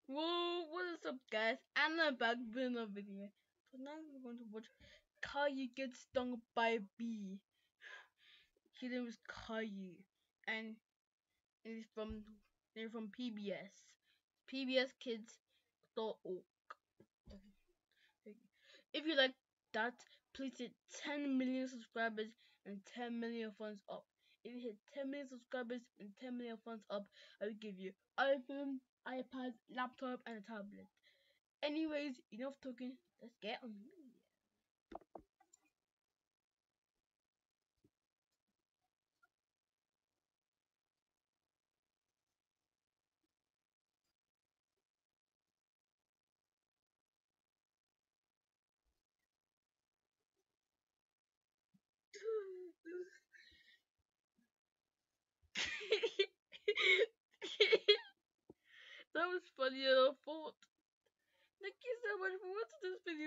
Whoa, what is up, guys? I'm back with another video. So now we're going to watch Caillou get stung by a bee. His name is Caillou, and it's from PBS. PBSkids.org. If you like that, please hit 10 million subscribers and 10 million thumbs up. If you hit 10 million subscribers and 10 million thumbs up, I will give you iPhone, iPad, laptop, and a tablet. Anyways, enough talking. Let's get on. That was funnier than I thought. Thank you so much for watching this video.